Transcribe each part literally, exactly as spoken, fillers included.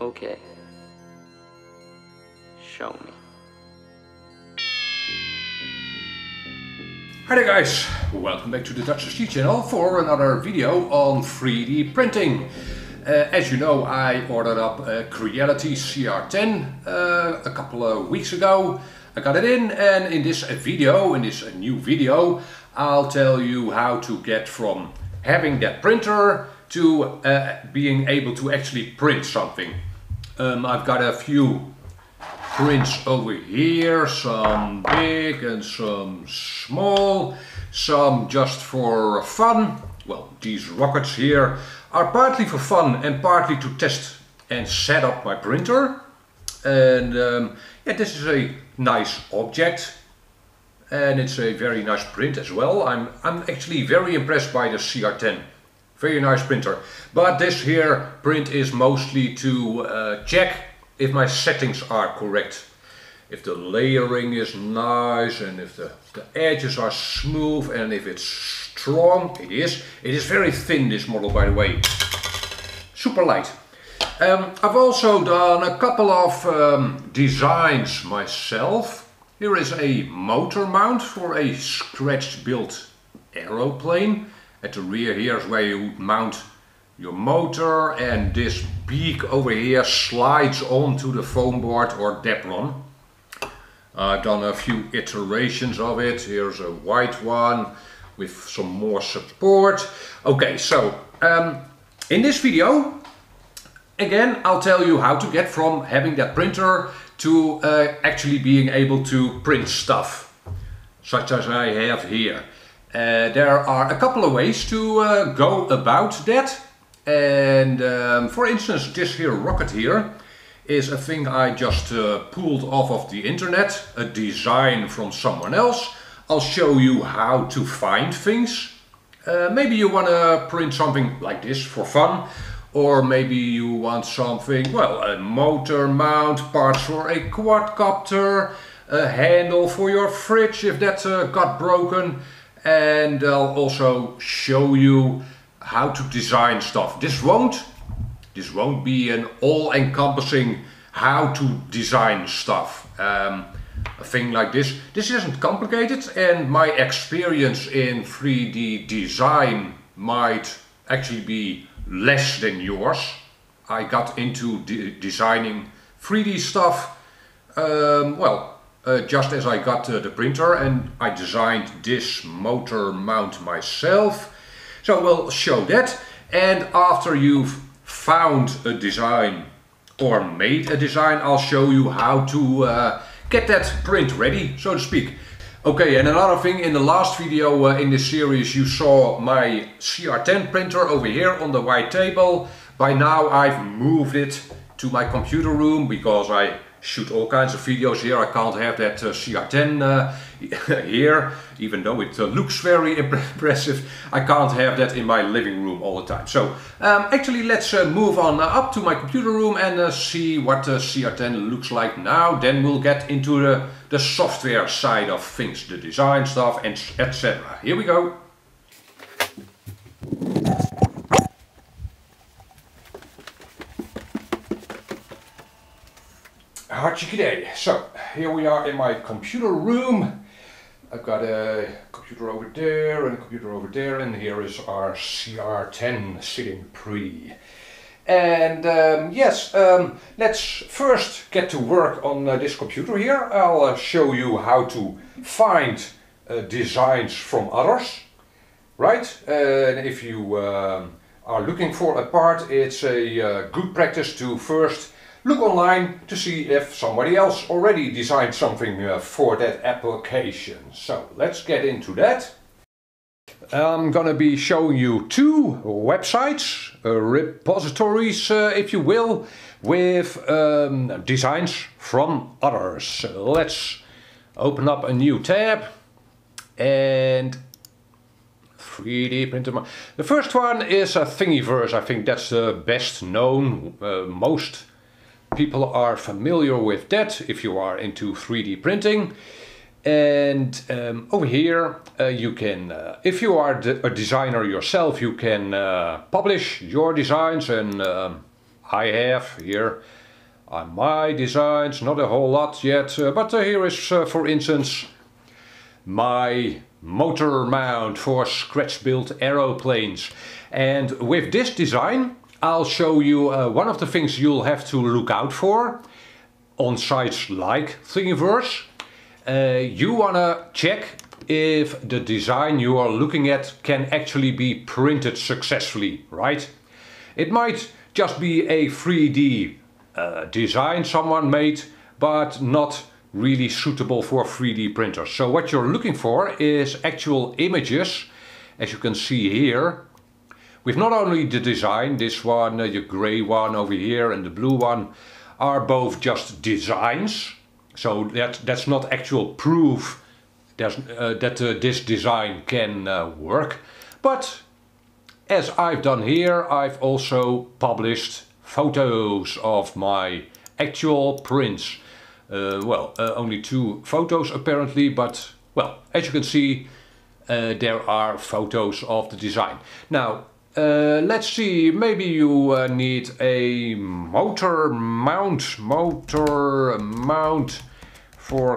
Okay. Show me. Hi there guys, welcome back to the Dutch S G channel for another video on three D printing. Uh, as you know, I ordered up a Creality C R ten uh, a couple of weeks ago. I got it in, and in this video, in this new video, I'll tell you how to get from having that printer to uh, being able to actually print something. Um, I've got a few prints over here, some big and some small, some just for fun. Well, these rockets here are partly for fun and partly to test and set up my printer. And um, yeah, this is a nice object and it's a very nice print as well. I'm, I'm actually very impressed by the C R ten. Very nice printer. But this here print is mostly to uh, check if my settings are correct. If the layering is nice and if the, the edges are smooth and if it's strong. It is. It is very thin, this model, by the way. Super light. Um, I've also done a couple of um, designs myself. Here is a motor mount for a scratch built aeroplane. At the rear here is where you would mount your motor, and this beak over here slides onto the foam board or Depron. I've done a few iterations of it. Here's a white one with some more support. Okay, so um, in this video, again, I'll tell you how to get from having that printer to uh, actually being able to print stuff, such as I have here. Uh, there are a couple of ways to uh, go about that. And um, for instance, this here rocket here is a thing I just uh, pulled off of the internet, a design from someone else. I'll show you how to find things. Uh, maybe you want to print something like this for fun, or maybe you want something, well, a motor mount, parts for a quadcopter, a handle for your fridge if that uh, got broken. And I'll also show you how to design stuff. This won't, this won't be an all-encompassing how to design stuff. Um, a thing like this. This isn't complicated, and my experience in three D design might actually be less than yours. I got into de designing three D stuff, um, well, Uh, just as I got uh, the printer, and I designed this motor mount myself. So we'll show that, and after you've found a design or made a design, I'll show you how to uh, get that print ready, so to speak. Okay, and another thing, in the last video uh, in this series you saw my C R ten printer over here on the white table. By now I've moved it to my computer room because I shoot all kinds of videos here. I can't have that uh, C R ten uh, here, even though it uh, looks very impressive. I can't have that in my living room all the time. So um, actually let's uh, move on uh, up to my computer room and uh, see what the C R ten looks like now. Then we'll get into the, the software side of things, the design stuff, and et cetera. Here we go. Hartstikke. So here we are in my computer room. I've got a computer over there and a computer over there, and here is our C R ten sitting pretty. And um, yes, um, let's first get to work on uh, this computer here. I'll uh, show you how to find uh, designs from others, right? And uh, if you uh, are looking for a part, it's a uh, good practice to first look online to see if somebody else already designed something uh, for that application. So let's get into that. I'm gonna be showing you two websites, uh, repositories uh, if you will, with um, designs from others. So let's open up a new tab and three D printer. The first one is a Thingiverse. I think that's the best known, uh, most people are familiar with that if you are into three D printing. And um, over here uh, you can, uh, if you are a designer yourself, you can uh, publish your designs and uh, I have here are my designs, not a whole lot yet, uh, but uh, here is uh, for instance my motor mount for scratch built aeroplanes. And with this design I'll show you uh, one of the things you'll have to look out for on sites like Thingiverse. Uh, you wanna check if the design you are looking at can actually be printed successfully, right? It might just be a three D uh, design someone made, but not really suitable for three D printers. So what you're looking for is actual images, as you can see here, with not only the design, this one, uh, the gray one over here and the blue one, are both just designs. So that, that's not actual proof uh, that uh, this design can uh, work. But as I've done here, I've also published photos of my actual prints. Uh, well, uh, only two photos apparently, but well, as you can see, uh, there are photos of the design. Now, uh, let's see, maybe you uh, need a motor mount, motor mount for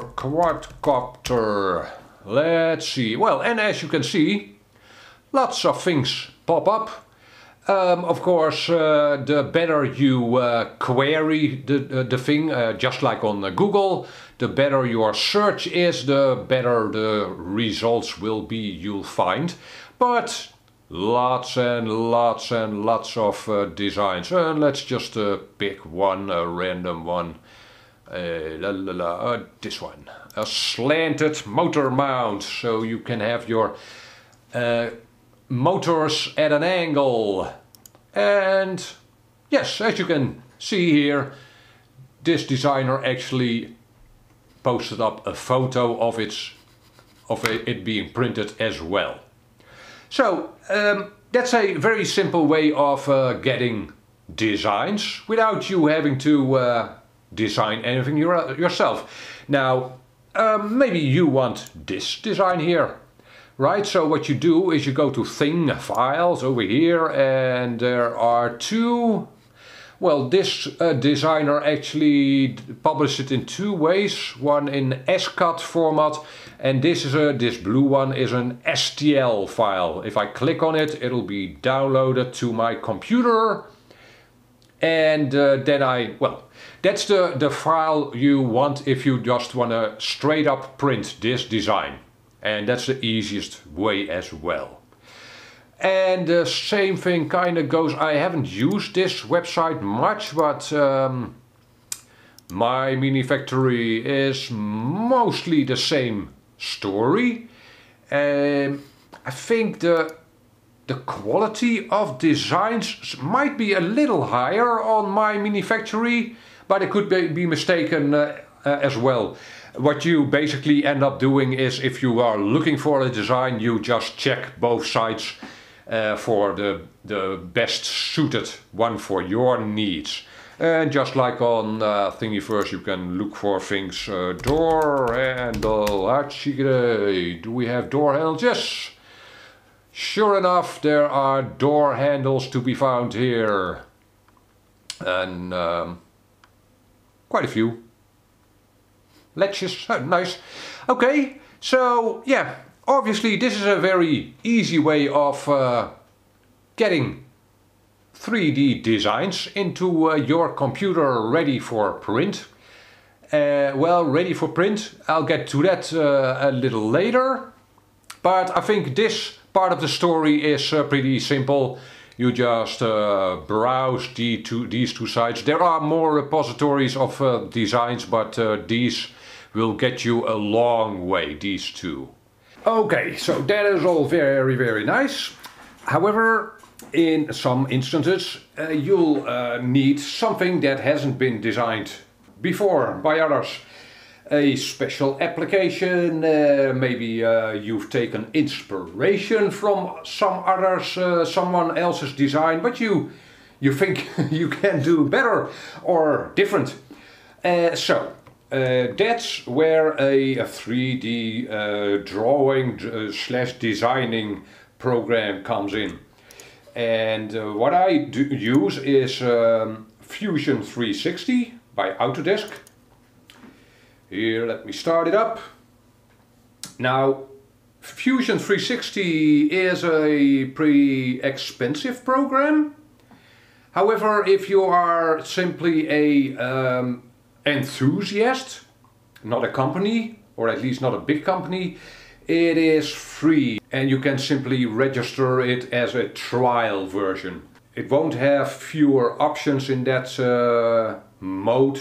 quadcopter. Let's see, well, and as you can see, lots of things pop up. Um, of course, uh, the better you uh, query the, uh, the thing, uh, just like on uh, Google, the better your search is, the better the results will be you'll find. But lots and lots and lots of uh, designs. And let's just uh, pick one, a random one. Uh, la, la, la, uh, this one. A slanted motor mount, so you can have your uh, motors at an angle. And yes, as you can see here, this designer actually posted up a photo of its of it being printed as well. So um, that's a very simple way of uh, getting designs without you having to uh, design anything your, yourself. Now um, maybe you want this design here. Right, so what you do is you go to Thing Files over here, and there are two. Well, this uh, designer actually published it in two ways. One in S C A T format, and this is a this blue one is an S T L file. If I click on it, it'll be downloaded to my computer, and uh, then I well, that's the the file you want if you just want to straight up print this design. And that's the easiest way as well. And the same thing kind of goes, I haven't used this website much, but um, My Mini Factory is mostly the same story. Um, I think the, the quality of designs might be a little higher on My Mini Factory, but it could be, be mistaken uh, uh, as well. What you basically end up doing is, if you are looking for a design, you just check both sites uh, for the, the best suited one for your needs. And just like on uh, Thingiverse, you can look for things, uh, door handle, hartstikke, do we have door handles? Yes! Sure enough, there are door handles to be found here. And um, quite a few. Latches, oh, nice. Okay, so yeah, obviously this is a very easy way of uh, getting three D designs into uh, your computer ready for print. Uh, well, ready for print, I'll get to that uh, a little later. But I think this part of the story is uh, pretty simple. You just uh, browse the two, these two sites. There are more repositories of uh, designs, but uh, these will get you a long way, these two. Okay, so that is all very, very nice. However, in some instances, uh, you'll uh, need something that hasn't been designed before by others. A special application, uh, maybe uh, you've taken inspiration from some others, uh, someone else's design, but you, you think you can do better or different. Uh, so, Uh, that's where a, a three D uh, drawing uh, slash designing program comes in. And uh, what I do use is um, Fusion three sixty by Autodesk. Here, let me start it up. Now, Fusion three sixty is a pretty expensive program. However, if you are simply a um, enthusiast, not a company, or at least not a big company, it is free and you can simply register it as a trial version. It won't have fewer options in that uh, mode.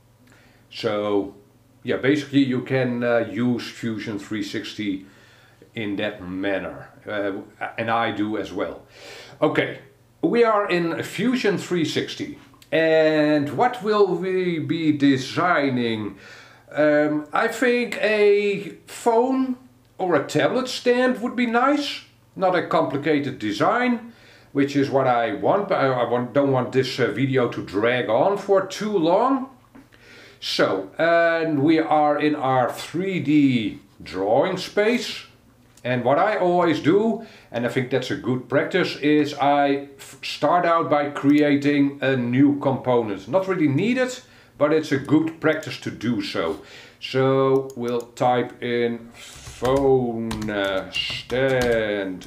So yeah, basically you can uh, use Fusion three sixty in that manner. Uh, and I do as well. Okay, we are in Fusion three sixty. And what will we be designing? Um, I think a phone or a tablet stand would be nice. Not a complicated design, which is what I want, but I, I want, don't want this uh, video to drag on for too long. So, and we are in our three D drawing space. And what I always do, and I think that's a good practice, is I start out by creating a new component. Not really needed, but it's a good practice to do so. So we'll type in phone uh, stand,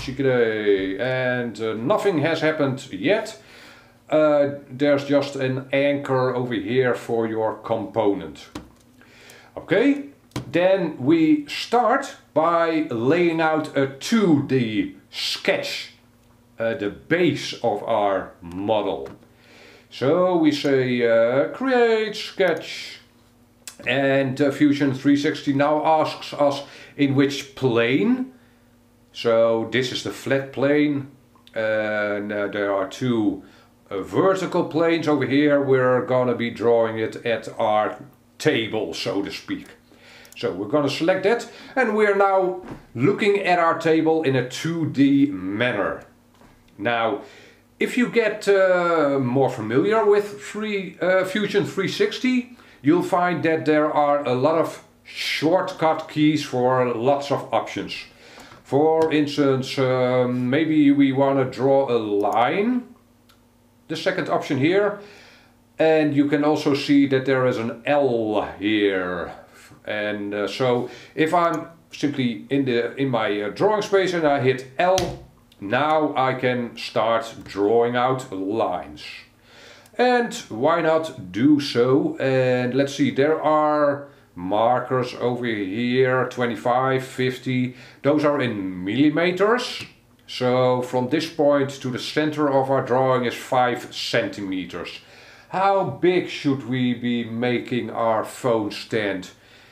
and uh, nothing has happened yet. Uh, there's just an anchor over here for your component. Okay, then we start by laying out a two D sketch, uh, the base of our model. So we say uh, create sketch, and uh, Fusion three sixty now asks us in which plane. So this is the flat plane, and uh, there are two uh, vertical planes over here. We're gonna be drawing it at our table, so to speak. So we're gonna select that, and we're now looking at our table in a two D manner. Now, if you get uh, more familiar with free, uh, Fusion three sixty, you'll find that there are a lot of shortcut keys for lots of options. For instance, um, maybe we want to draw a line, the second option here, and you can also see that there is an L here. And uh, so if I'm simply in the in my uh, drawing space and I hit L, now I can start drawing out lines. And why not do so? And let's see, there are markers over here, twenty-five, fifty, those are in millimeters. So from this point to the center of our drawing is five centimeters. How big should we be making our phone stand?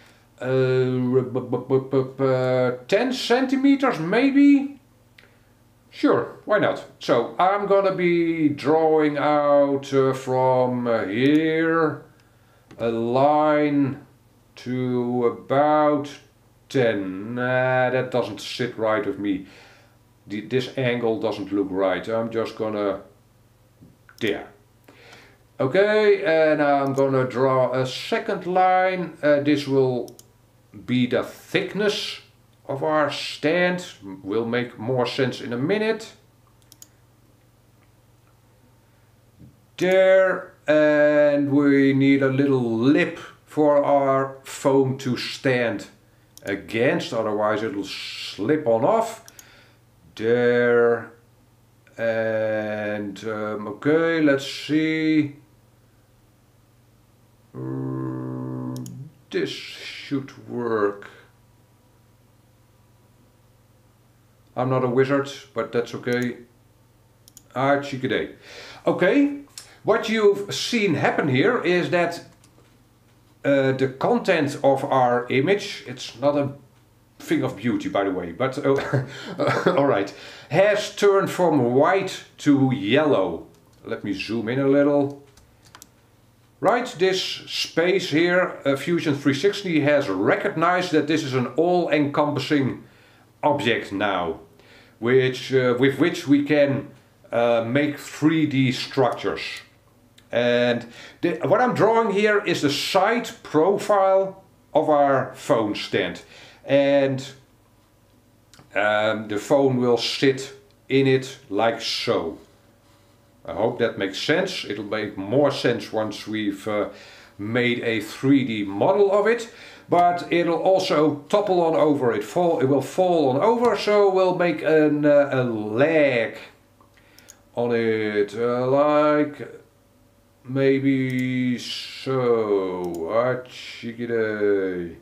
Uh, ten centimeters maybe? Sure, why not? So I'm gonna be drawing out uh, from uh, here a line to about ten. Nah, that doesn't sit right with me. The, this angle doesn't look right. I'm just gonna... there. Okay, and I'm gonna draw a second line. Uh, this will be the thickness of our stand. Will make more sense in a minute. There, and we need a little lip for our phone to stand against, otherwise it'll slip on off. There, and um, okay, let's see. Uh, this should work. I'm not a wizard, but that's okay. Ah, chickadee. Okay, what you've seen happen here is that uh, the content of our image, it's not a thing of beauty by the way, but uh, alright, has turned from white to yellow. Let me zoom in a little. Right, this space here, uh, Fusion three sixty has recognized that this is an all-encompassing object now, which uh, with which we can uh, make three D structures. And the, what I'm drawing here is the side profile of our phone stand, and um, the phone will sit in it like so. I hope that makes sense. It'll make more sense once we've uh, made a three D model of it. But it'll also topple on over. It fall. It will fall on over. So we'll make an, uh, a leg on it, uh, like maybe so. Achigide.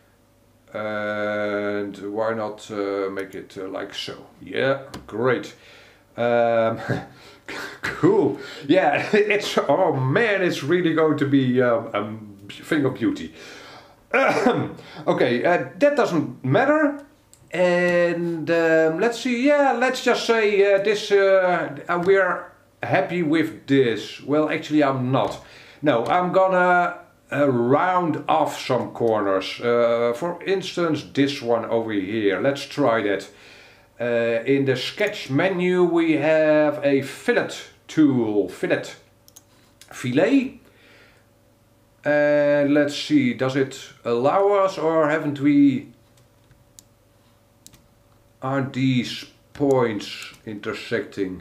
And why not uh, make it uh, like so? Yeah, great. Um, cool. Yeah, it's, oh man, it's really going to be um, a thing of beauty. Okay, uh, that doesn't matter. And um, let's see, yeah, let's just say uh, this, uh, we're happy with this. Well, actually I'm not. No, I'm gonna uh, round off some corners. Uh, for instance, this one over here. Let's try that. Uh, in the sketch menu we have a fillet tool, fillet, fillet. And let's see, does it allow us, or haven't we, aren't these points intersecting?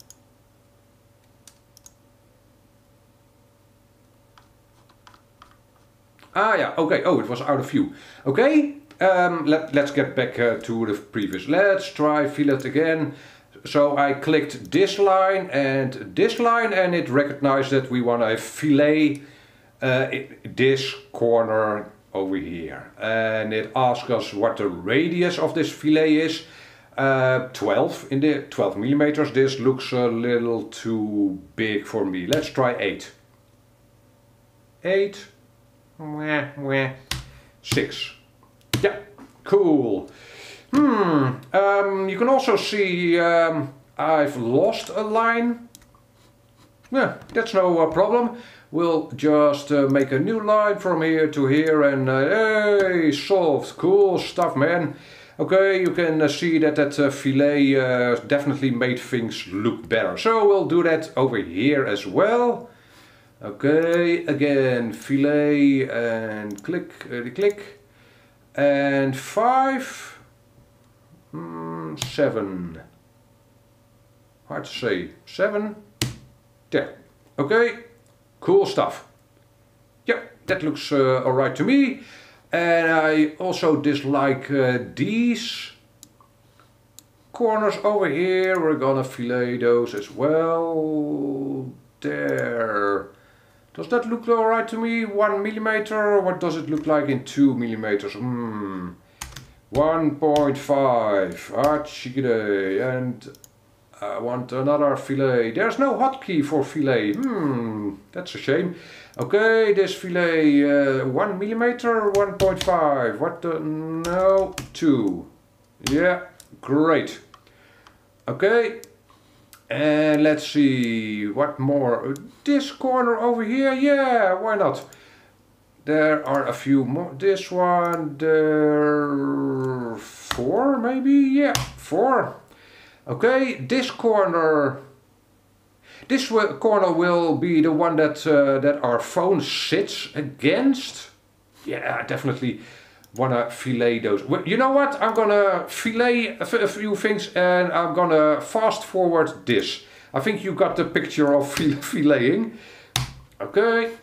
Ah yeah, okay, oh, it was out of view. Okay, um, let, let's get back uh, to the previous. Let's try fillet again. So I clicked this line and this line, and it recognized that we want to fillet uh, it, this corner over here. And it asks us what the radius of this fillet is. Uh, twelve in the twelve millimeters. This looks a little too big for me. Let's try eight. Eight. Wah, wah. Six. Yeah, cool. Hmm. Um, you can also see um, I've lost a line. Yeah, that's no uh, problem. We'll just uh, make a new line from here to here, and uh, hey, solved. Cool stuff, man. Okay, you can uh, see that that uh, fillet uh, definitely made things look better. So we'll do that over here as well. Okay, again, fillet and click, uh, click, and five, mm, seven. Hard to say. Seven. There. Okay, cool stuff. Yeah, that looks uh, alright to me. And I also dislike uh, these corners over here. We're gonna fillet those as well. There. Does that look alright to me? One millimeter? What does it look like in two millimeters? Hmm. one point five. Achigide. And I want another fillet. There's no hotkey for fillet. Hmm. That's a shame. Okay, this fillet, uh, one millimeter, one point five. What the? No, two. Yeah, great. Okay, and let's see what more. This corner over here, yeah, why not? There are a few more. This one, there, four maybe, yeah, four. Okay, this corner. This corner will be the one that uh, that our phone sits against. Yeah, I definitely wanna fillet those. Well, you know what? I'm gonna fillet a, a few things, and I'm gonna fast forward this. I think you got the picture of fil filleting. Okay.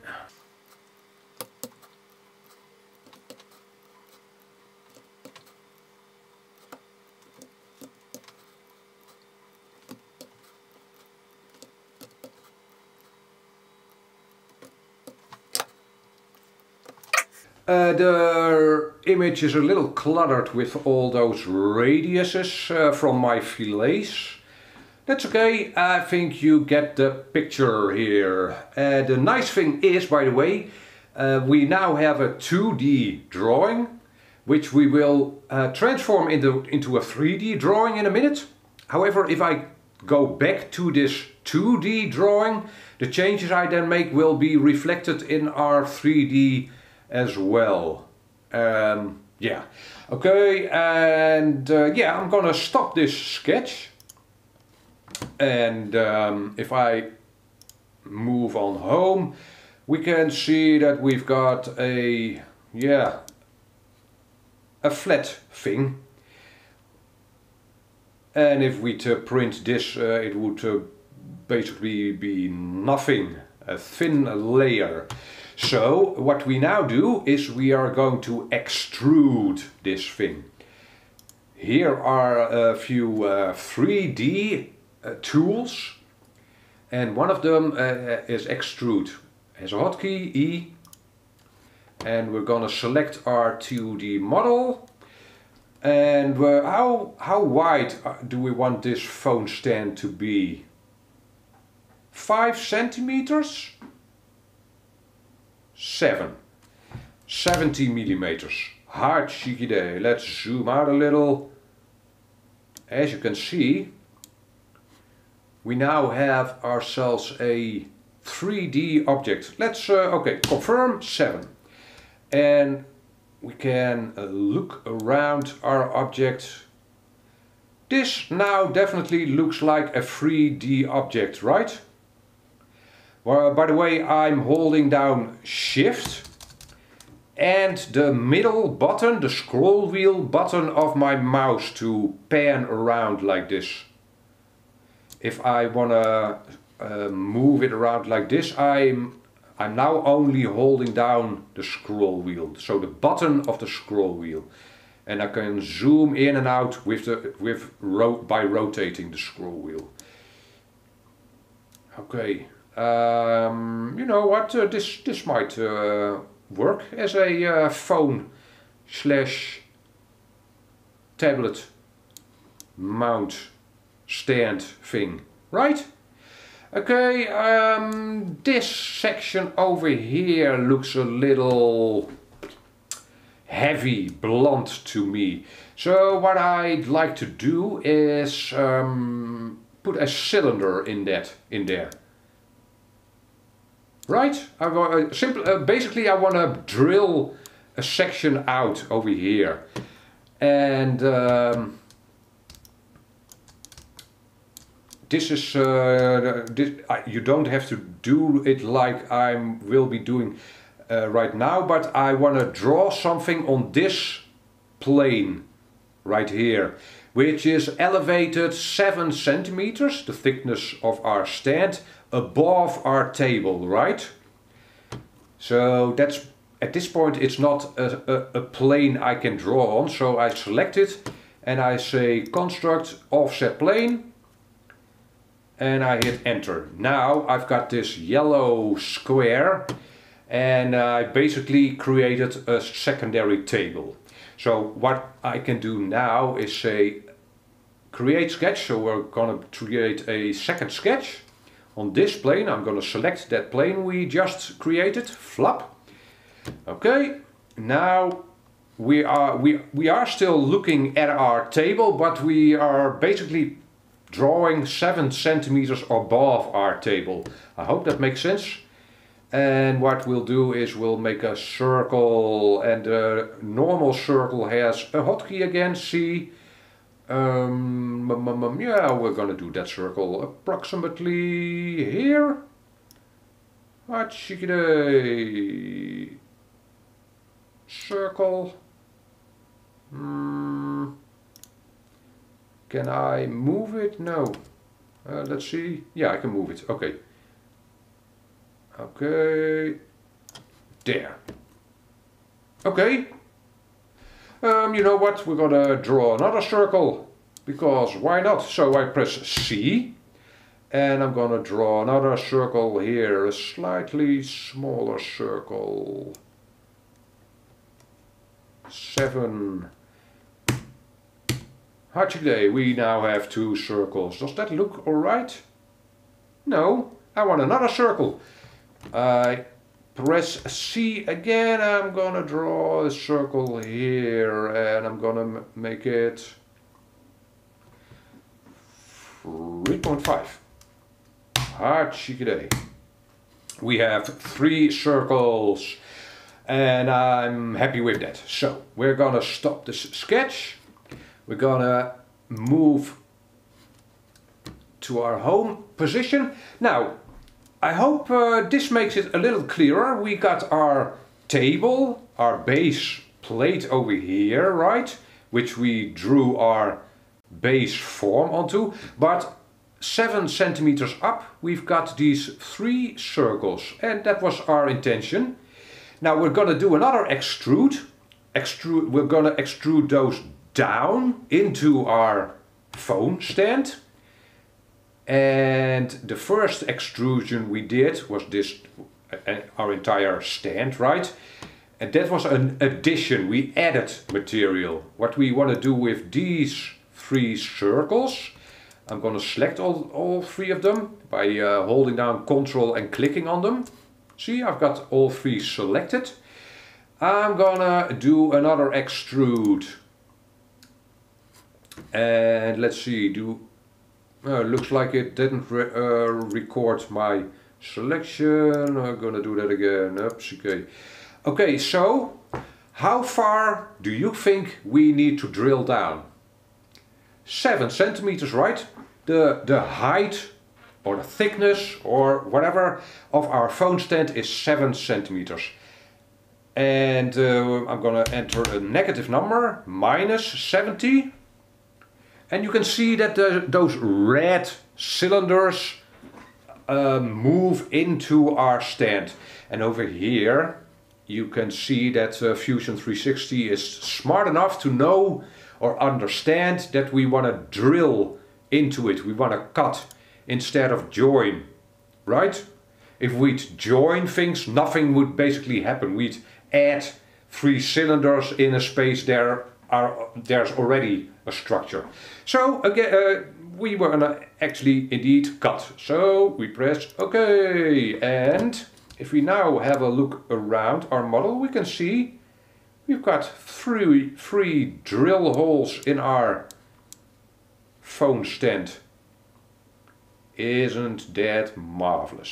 Uh, the image is a little cluttered with all those radiuses uh, from my fillets. That's okay, I think you get the picture here. Uh, the nice thing is, by the way, uh, we now have a two D drawing, which we will uh, transform into, into a three D drawing in a minute. However, if I go back to this two D drawing, the changes I then make will be reflected in our three D as well. Um, yeah, okay, and uh, yeah, I'm gonna stop this sketch, and um, if I move on home, we can see that we've got a, yeah, a flat thing, and if we to print this, uh, it would uh, basically be nothing, a thin layer. So what we now do is we are going to extrude this thing. Here are a few uh, three D uh, tools, and one of them uh, is extrude. As a hotkey, E, and we're gonna select our two D model. And uh, how, how wide do we want this phone stand to be? Five centimeters? Seven. seventy millimeters. Hartstikke idee. Let's zoom out a little. As you can see, we now have ourselves a three D object. Let's, uh, okay, confirm seven. And we can uh, look around our object. This now definitely looks like a three D object, right? Well, by the way, I'm holding down Shift and the middle button, the scroll wheel button of my mouse to pan around like this. If I want to uh, move it around like this, I'm I'm now only holding down the scroll wheel, so the button of the scroll wheel, and I can zoom in and out with the with ro by rotating the scroll wheel. Okay, um, you know what? Uh, this this might uh, work as a uh, phone slash tablet mount stand thing, right? Okay, um, this section over here looks a little heavy, blunt to me. So what I'd like to do is um, put a cylinder in that, in there. Right? I want, uh, simple, uh, basically I want to drill a section out over here. And um, This is, uh, this, uh, you don't have to do it like I will be doing uh, right now, but I want to draw something on this plane right here, which is elevated seven centimeters, the thickness of our stand, above our table, right? So that's, at this point it's not a, a, a plane I can draw on, so I select it and I say construct offset plane. And I hit enter. Now I've got this yellow square and I basically created a secondary table. So what I can do now is say create sketch. So we're going to create a second sketch on this plane. I'm going to select that plane we just created, flop. Okay, now we are, we, we are still looking at our table, but we are basically drawing seven centimeters above our table. I hope that makes sense. And what we'll do is we'll make a circle, and the normal circle has a hotkey again, C. Um, yeah, we're gonna do that circle approximately here. Hatshikidee. Circle. Hmm. Can I move it? No. Uh, let's see. Yeah, I can move it. Okay. Okay. There. Okay. Um, you know what? We're gonna draw another circle. Because why not? So I press C. And I'm gonna draw another circle here. A slightly smaller circle. Seven. Hatshikidee, we now have two circles. Does that look alright? No, I want another circle. I press C again. I'm gonna draw a circle here and I'm gonna make it three point five. Hatshikidee. We have three circles and I'm happy with that. So we're gonna stop this sketch. We're gonna move to our home position. Now, I hope uh, this makes it a little clearer. We got our table, our base plate over here, right? Which we drew our base form onto. But seven centimeters up, we've got these three circles, and that was our intention. Now we're going to do another extrude. Extrude. We're going to extrude those down into our phone stand. And the first extrusion we did was this, uh, our entire stand, right? And that was an addition. We added material. What we want to do with these three circles, I'm going to select all, all three of them by uh, holding down Control and clicking on them. See, I've got all three selected. I'm gonna do another extrude. And let's see, do uh, looks like it didn't re uh, record my selection. I'm gonna do that again. Oops, okay. Okay, so how far do you think we need to drill down? Seven centimeters, right? The, the height or the thickness or whatever of our phone stand is seven centimeters. And uh, I'm gonna enter a negative number, minus seventy. And you can see that the, those red cylinders uh, move into our stand. And over here you can see that uh, Fusion three sixty is smart enough to know or understand that we want to drill into it. We want to cut instead of join, right? If we'd join things, nothing would basically happen. We'd add three cylinders in a space there are there's already a structure. So again, uh, we were gonna actually indeed cut. So we press OK, and if we now have a look around our model, we can see we've got three three drill holes in our phone stand. Isn't that marvelous?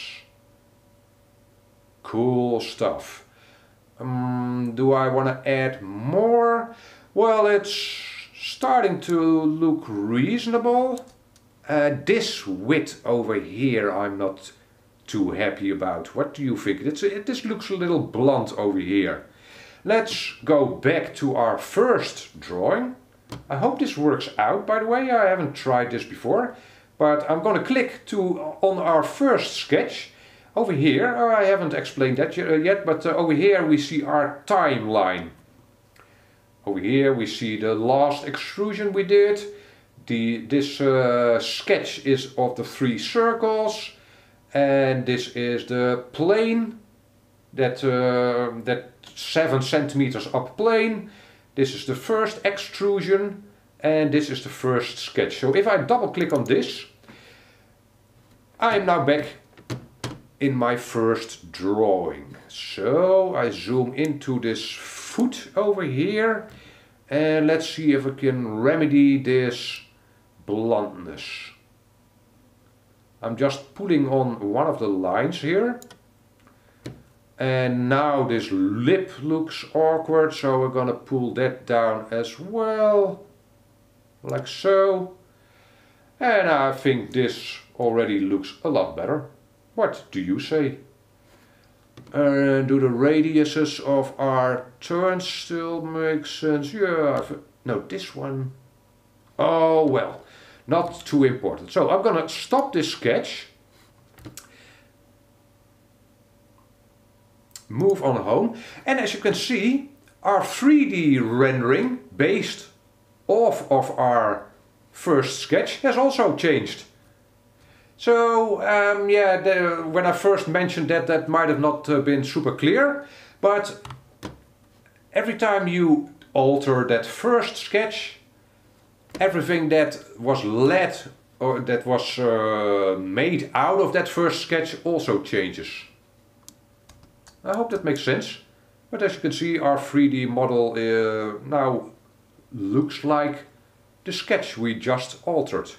Cool stuff. Um, do I want to add more? Well, it's starting to look reasonable. Uh, this width over here I'm not too happy about. What do you think? It's, it, this looks a little blunt over here. Let's go back to our first drawing. I hope this works out, by the way. I haven't tried this before. But I'm going to click to on our first sketch. Over here, oh, I haven't explained that yet, but uh, over here we see our timeline. Over here we see the last extrusion we did. The, this uh, sketch is of the three circles. And this is the plane, that, uh, that seven centimeters up plane. This is the first extrusion. And this is the first sketch. So if I double click on this, I'm now back in my first drawing. So I zoom into this foot over here and let's see if I can remedy this bluntness. I'm just pulling on one of the lines here. And now this lip looks awkward, so we're gonna pull that down as well. Like so. And I think this already looks a lot better. What do you say? And do the radiuses of our turns still make sense? Yeah, no, this one. Oh well, not too important. So I'm gonna stop this sketch. Move on home. And as you can see, our three D rendering based off of our first sketch has also changed. So um, yeah, the, when I first mentioned that, that might have not uh, been super clear, but every time you alter that first sketch, everything that was led or that was uh, made out of that first sketch also changes. I hope that makes sense. But as you can see, our three D model uh, now looks like the sketch we just altered.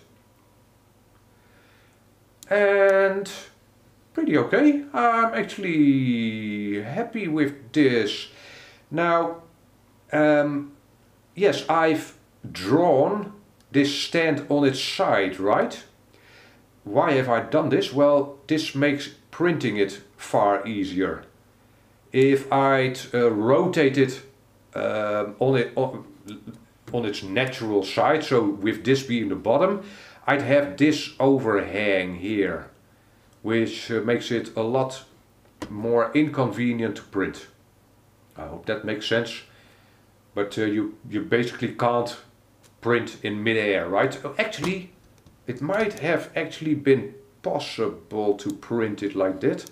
And pretty okay. I'm actually happy with this. Now, um, yes, I've drawn this stand on its side, right? Why have I done this? Well, this makes printing it far easier. If I'd uh, rotate it uh, on it on, on its natural side, so with this being the bottom, I'd have this overhang here, which uh, makes it a lot more inconvenient to print. I hope that makes sense. But uh, you, you basically can't print in mid-air, right? Oh, actually, it might have actually been possible to print it like that.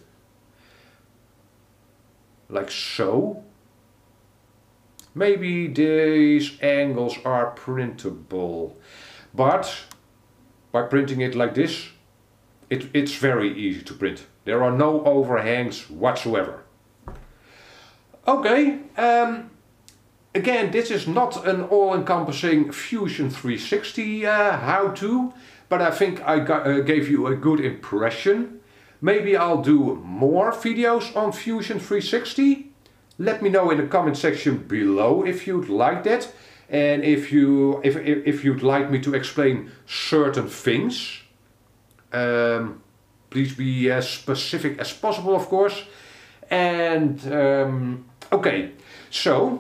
Like so. Maybe these angles are printable. But by printing it like this, it, it's very easy to print. There are no overhangs whatsoever. Okay, um, again, this is not an all-encompassing Fusion three sixty uh, how-to, but I think I got, uh, gave you a good impression. Maybe I'll do more videos on Fusion three sixty. Let me know in the comment section below if you'd like that, and if you if if, if you'd like me to explain certain things. Um, please be as specific as possible, of course. And um, okay, so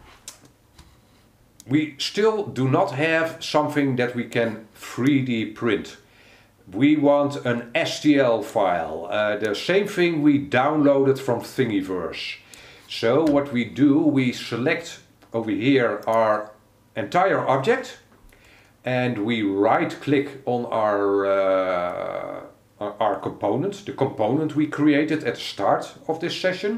we still do not have something that we can three D print. We want an S T L file, uh, the same thing we downloaded from Thingiverse. So what we do, we select over here our entire object, and we right click on our, uh, our, our component, the component we created at the start of this session.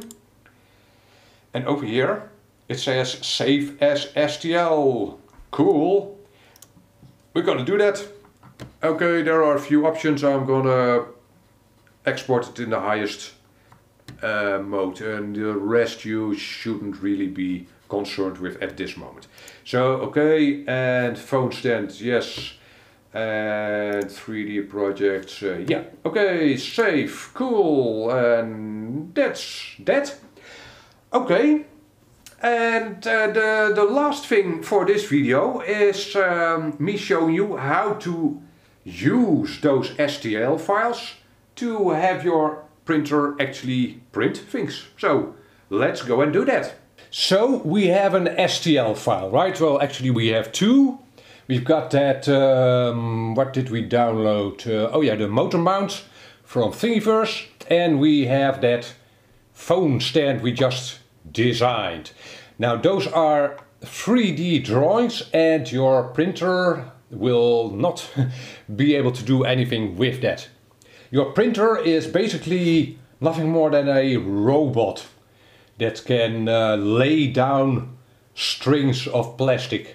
And over here it says save as S T L. Cool. We're gonna do that. Okay, there are a few options. I'm gonna export it in the highest uh, mode, and the rest you shouldn't really be concerned with at this moment. So okay, and phone stand, yes, and three D projects, uh, yeah, okay, save, cool, and that's that. Okay, and uh, the, the last thing for this video is um, me showing you how to use those S T L files to have your printer actually print things. So let's go and do that. So we have an S T L file, right? Well, actually we have two. We've got that, um, what did we download? Uh, oh yeah, the motor mount from Thingiverse. And we have that phone stand we just designed. Now those are three D drawings, and your printer will not be able to do anything with that. Your printer is basically nothing more than a robot that can uh, lay down strings of plastic.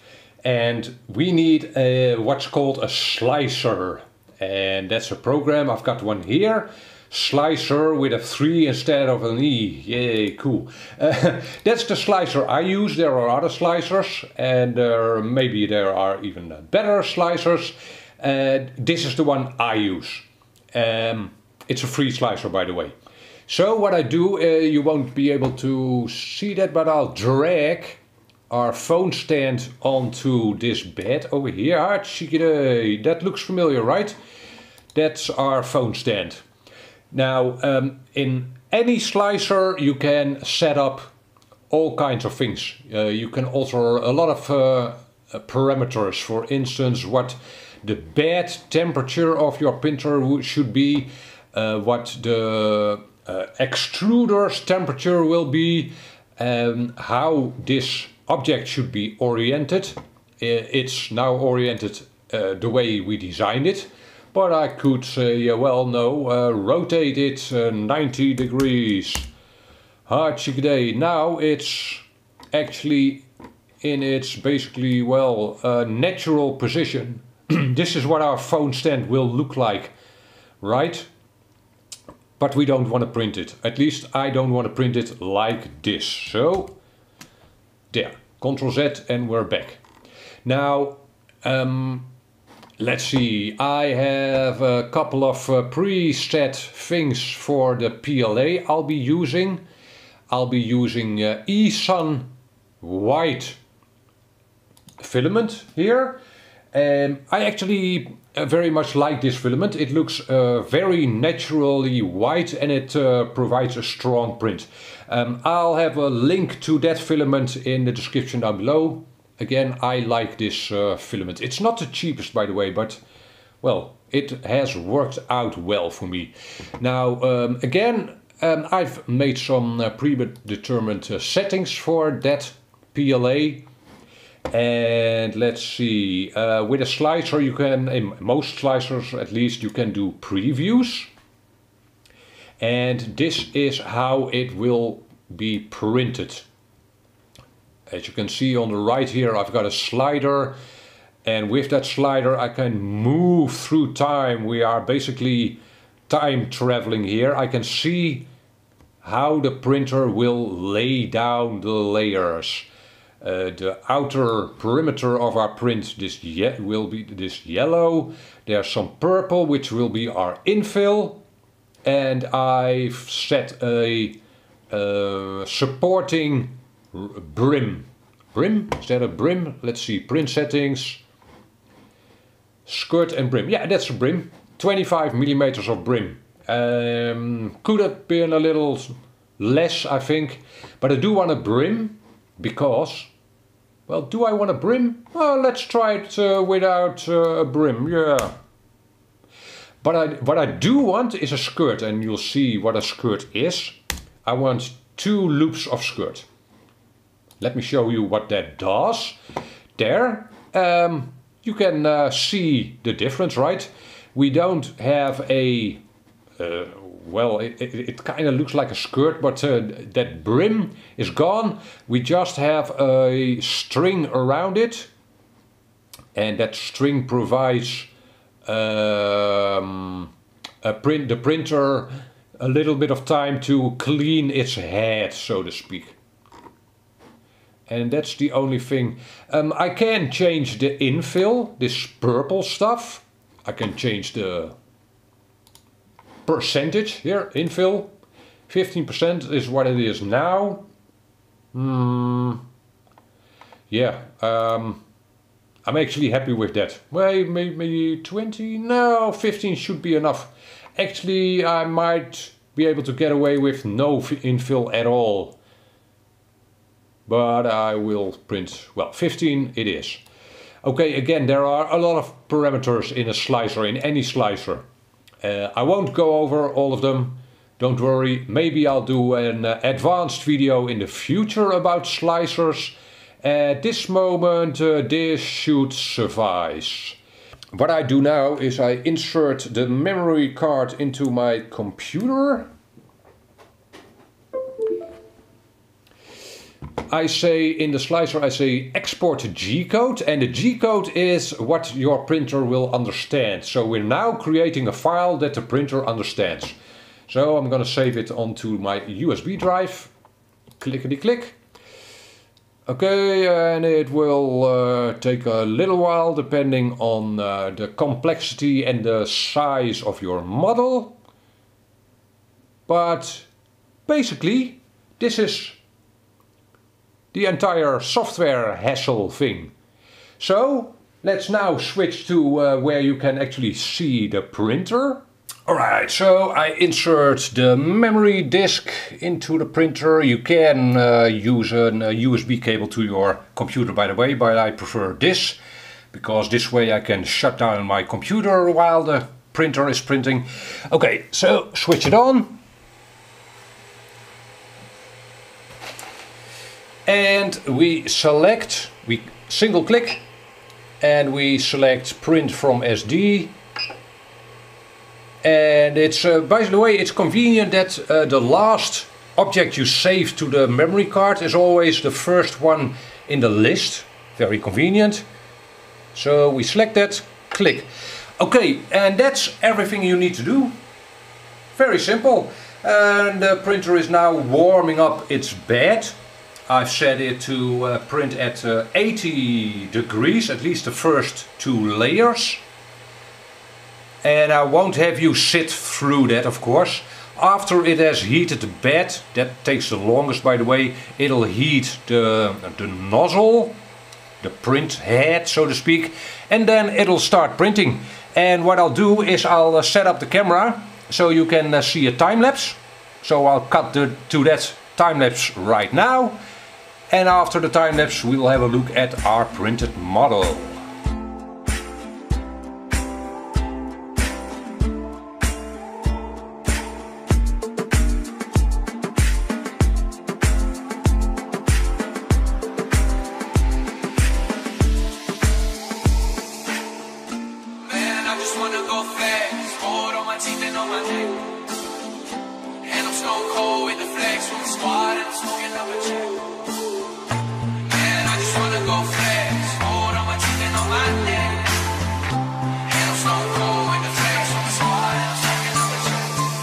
And we need a, what's called a slicer. And that's a program, I've got one here. Slicer with a three instead of an E. Yay, cool. Uh, that's the slicer I use. There are other slicers, and uh, maybe there are even better slicers. Uh, this is the one I use. Um, it's a free slicer, by the way. So what I do, uh, you won't be able to see that, but I'll drag our phone stand onto this bed over here. That looks familiar, right? That's our phone stand. Now, um, in any slicer you can set up all kinds of things. Uh, you can alter a lot of uh, parameters. For instance, what the bed temperature of your printer should be, uh, what the uh, extruder's temperature will be, um, how this object should be oriented. It's now oriented uh, the way we designed it. But I could say, uh, well, no, uh, rotate it uh, ninety degrees. Hartstikke. Now it's actually in its basically, well, uh, natural position. This is what our phone stand will look like, right? But we don't want to print it. At least I don't want to print it like this. So, there, Control Z, and we're back. Now, um, let's see, I have a couple of uh, preset things for the P L A I'll be using. I'll be using uh, E-Sun white filament here. Um, I actually uh, very much like this filament. It looks uh, very naturally white, and it uh, provides a strong print. Um, I'll have a link to that filament in the description down below. Again, I like this uh, filament. It's not the cheapest, by the way, but well, it has worked out well for me. Now, um, again, um, I've made some uh, predetermined uh, settings for that P L A. And let's see, uh, with a slicer you can, in most slicers at least, you can do previews. And this is how it will be printed. As you can see on the right here, I've got a slider. And with that slider I can move through time. We are basically time traveling here. I can see how the printer will lay down the layers. Uh, the outer perimeter of our print this ye will be this yellow. There's some purple which will be our infill. And I've set a uh, supporting brim. Brim? Is that a brim? Let's see, print settings. Skirt and brim. Yeah, that's a brim. twenty-five millimeters of brim. Um, could have been a little less, I think. But I do want a brim because, well, do I want a brim? Well, let's try it uh, without uh, a brim, yeah. But I, what I do want is a skirt, and you'll see what a skirt is. I want two loops of skirt. Let me show you what that does. There. Um, You can uh, see the difference, right? We don't have a, uh, well, it, it, it kind of looks like a skirt, but uh, that brim is gone. We just have a string around it. And that string provides um, a print, the printer a little bit of time to clean its head, so to speak. And that's the only thing. Um, I can change the infill, this purple stuff. I can change the percentage here, infill. fifteen percent is what it is now. Hmm. Yeah, um, I'm actually happy with that. Well, maybe twenty? No, fifteen should be enough. Actually, I might be able to get away with no infill at all. But I will print, well, fifteen it is. Okay, again, there are a lot of parameters in a slicer, in any slicer. Uh, I won't go over all of them, don't worry. Maybe I'll do an uh, advanced video in the future about slicers. At this moment, uh, this should suffice. What I do now is I insert the memory card into my computer. I say in the slicer, I say export G-code, and the G-code is what your printer will understand. So we're now creating a file that the printer understands. So I'm going to save it onto my U S B drive. Clickety click. Okay, and it will uh, take a little while depending on uh, the complexity and the size of your model. But basically, this is the entire software hassle thing. So let's now switch to uh, where you can actually see the printer. Alright, so I insert the memory disk into the printer. You can uh, use a uh, U S B cable to your computer, by the way, but I prefer this because this way I can shut down my computer while the printer is printing. Okay, so switch it on. And we select, we single click, and we select print from S D. And it's, uh, by the way, it's convenient that uh, the last object you save to the memory card is always the first one in the list. Very convenient. So we select that, click. Okay, and that's everything you need to do. Very simple. And the printer is now warming up its bed. I've set it to uh, print at uh, eighty degrees, at least the first two layers. And I won't have you sit through that, of course. After it has heated the bed, that takes the longest, by the way, it'll heat the, the nozzle, the print head, so to speak, and then it'll start printing. And what I'll do is I'll uh, set up the camera so you can uh, see a time-lapse. So I'll cut the, to that time-lapse right now. And after the time-lapse we'll have a look at our printed model. squad and I'm smoking up a check. Man, I just wanna go flex. Hold on my teeth and on my neck. And I'm stone cold with the flex on the squad and I'm smoking up a check.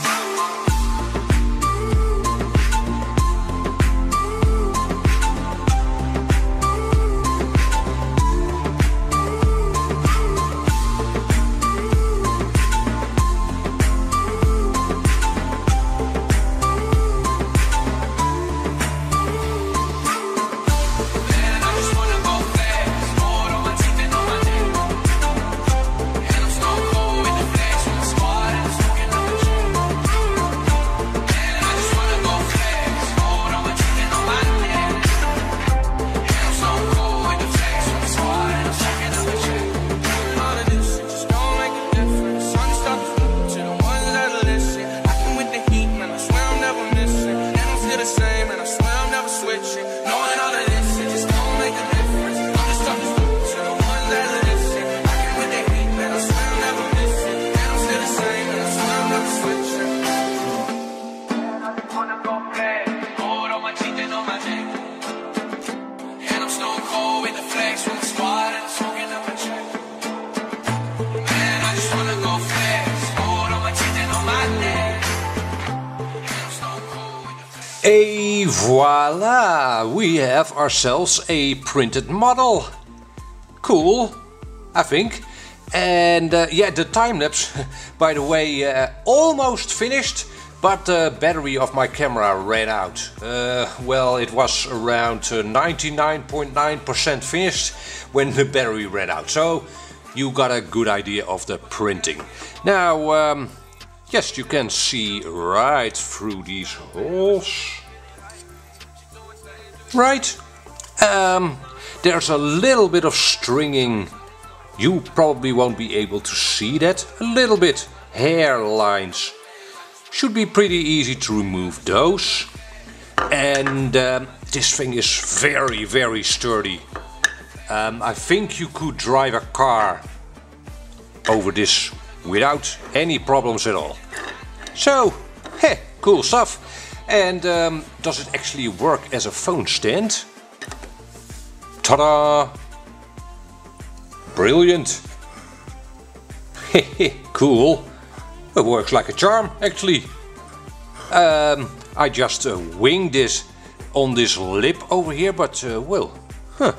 Et voila! We have ourselves a printed model. Cool, I think. And uh, yeah, the time-lapse, by the way, uh, almost finished, but the battery of my camera ran out. Uh, well, it was around ninety-nine point nine percent finished when the battery ran out. So you got a good idea of the printing. Now, um, yes, you can see right through these holes. Right. Um, there's a little bit of stringing. You probably won't be able to see that. A little bit. Hairlines. Should be pretty easy to remove those. And um, this thing is very, very sturdy. Um, I think you could drive a car over this without any problems at all. So, heh, cool stuff. And um, does it actually work as a phone stand? Ta-da! Brilliant! Hehe, cool. It works like a charm, actually. Um, I just uh, winged this on this lip over here, but uh, well, huh.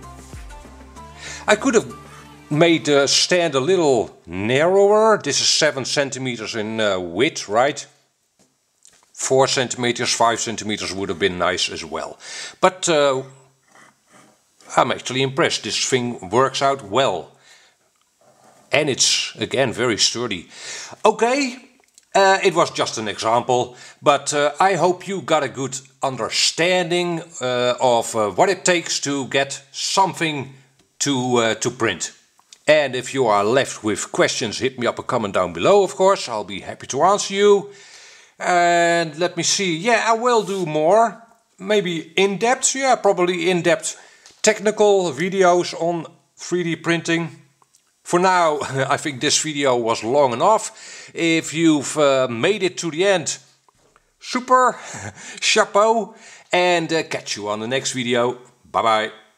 I could have made the stand a little narrower. This is seven centimeters in uh, width, right? Four centimeters, five centimeters would have been nice as well. But uh, I'm actually impressed. This thing works out well. And it's, again, very sturdy. Okay, uh, it was just an example. But uh, I hope you got a good understanding uh, of uh, what it takes to get something to, uh, to print. And if you are left with questions, hit me up a comment down below, of course. I'll be happy to answer you. And let me see, yeah, I will do more. Maybe in-depth, yeah, probably in-depth technical videos on three D printing. For now, I think this video was long enough. If you've uh, made it to the end, super, chapeau. And uh, catch you on the next video. Bye bye.